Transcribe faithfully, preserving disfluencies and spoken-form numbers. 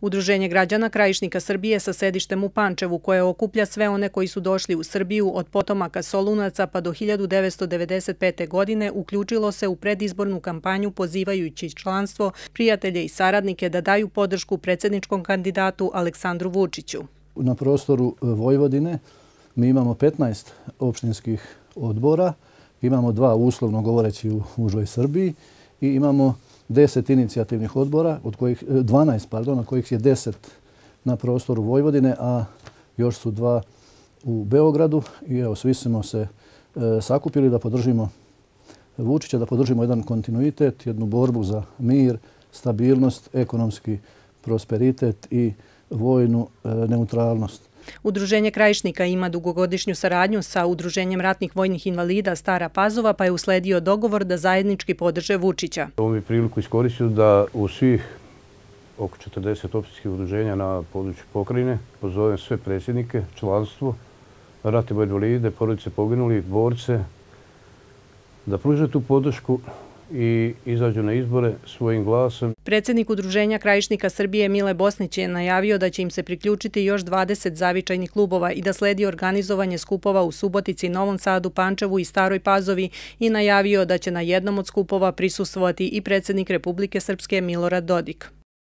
Udruženje građana Krajišnika Srbije sa sedištem u Pančevu, koje okuplja sve one koji su došli u Srbiju od potomaka Solunaca pa do hiljadu devetsto devedeset pete. godine, uključilo se u predizbornu kampanju pozivajući članstvo, prijatelje i saradnike da daju podršku predsjedničkom kandidatu Aleksandru Vučiću. Na prostoru Vojvodine mi imamo petnaest opštinskih odbora, imamo dva uslovno govoreći u užoj Srbiji i imamo deset inicijativnih odbora, od kojih, dvanaest, pardon, od kojih je deset na prostoru Vojvodine, a još su dva u Beogradu. I evo, svi smo se e, sakupili da podržimo Vučića, da podržimo jedan kontinuitet, jednu borbu za mir, stabilnost, ekonomski prosperitet i vojnu e, neutralnost. Udruženje Krajišnika ima dugogodišnju saradnju sa Udruženjem ratnih vojnih invalida Stara Pazova, pa je usledio dogovor da zajednički podrže Vučića. Ovo mi priliku iskoristio da u svih oko četrdeset opštinskih udruženja na području pokrajine pozovem sve predsjednike, članstvo, ratne vojne invalide, porodice poginulih, borce, da pruže tu podršku i izađu na izbore svojim glasom. Predsjednik Udruženja Krajišnika Srbije Mile Bosnić je najavio da će im se priključiti još dvadeset zavičajnih klubova i da sledi organizovanje skupova u Subotici, Novom Sadu, Pančevu i Staroj Pazovi i najavio da će na jednom od skupova prisustvovati i predsjednik Republike Srpske Milorad Dodik.